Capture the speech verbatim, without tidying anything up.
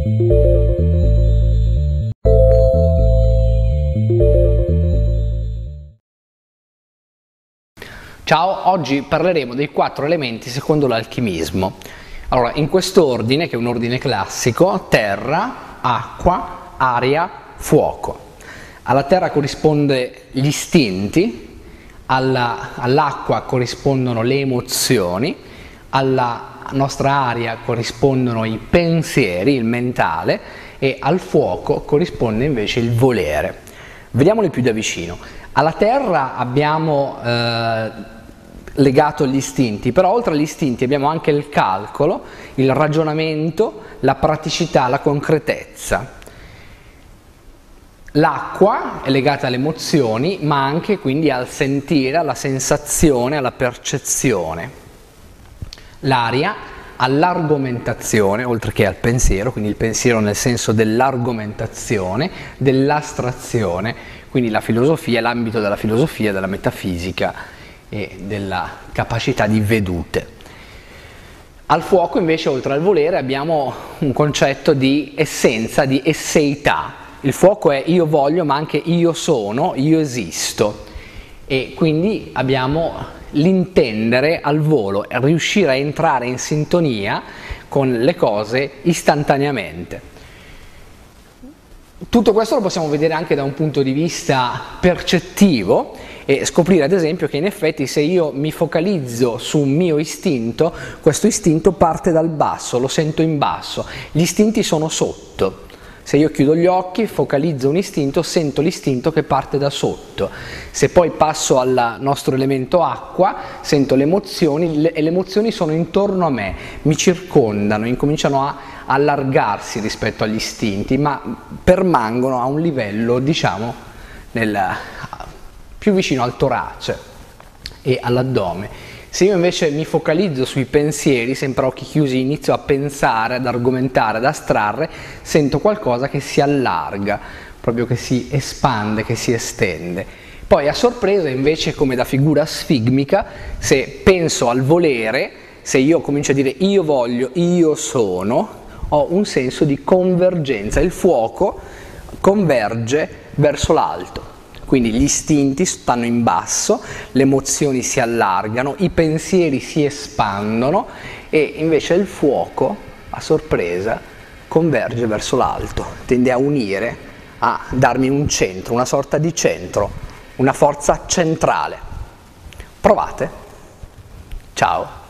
Ciao, oggi parleremo dei quattro elementi secondo l'alchimismo. Allora, in quest'ordine, che è un ordine classico: terra, acqua, aria, fuoco. Alla terra corrisponde gli istinti, alla, all'acqua corrispondono le emozioni, alla nostra aria corrispondono i pensieri, il mentale, e al fuoco corrisponde invece il volere. Vediamoli più da vicino. Alla terra abbiamo eh, legato gli istinti, però oltre agli istinti abbiamo anche il calcolo, il ragionamento, la praticità, la concretezza. L'acqua è legata alle emozioni, ma anche quindi al sentire, alla sensazione, alla percezione. L'aria all'argomentazione, oltre che al pensiero, quindi il pensiero nel senso dell'argomentazione, dell'astrazione, quindi la filosofia, l'ambito della filosofia, della metafisica e della capacità di vedute. Al fuoco invece, oltre al volere, abbiamo un concetto di essenza, di esseità. Il fuoco è io voglio, ma anche io sono, io esisto, e quindi abbiamo l'intendere al volo, riuscire a entrare in sintonia con le cose istantaneamente. Tutto questo lo possiamo vedere anche da un punto di vista percettivo e scoprire ad esempio che in effetti se io mi focalizzo su un mio istinto, questo istinto parte dal basso, lo sento in basso, gli istinti sono sotto. Se io chiudo gli occhi, focalizzo un istinto, sento l'istinto che parte da sotto. Se poi passo al nostro elemento acqua, sento le emozioni e le emozioni sono intorno a me, mi circondano, incominciano a allargarsi rispetto agli istinti, ma permangono a un livello, diciamo, nel, più vicino al torace e all'addome. Se io invece mi focalizzo sui pensieri, sempre a occhi chiusi, inizio a pensare, ad argomentare, ad astrarre, sento qualcosa che si allarga, proprio che si espande, che si estende. Poi a sorpresa invece, come da figura sfigmica, se penso al volere, se io comincio a dire io voglio, io sono, ho un senso di convergenza, il fuoco converge verso l'alto. Quindi gli istinti stanno in basso, le emozioni si allargano, i pensieri si espandono e invece il fuoco, a sorpresa, converge verso l'alto, tende a unire, a darmi un centro, una sorta di centro, una forza centrale. Provate. Ciao.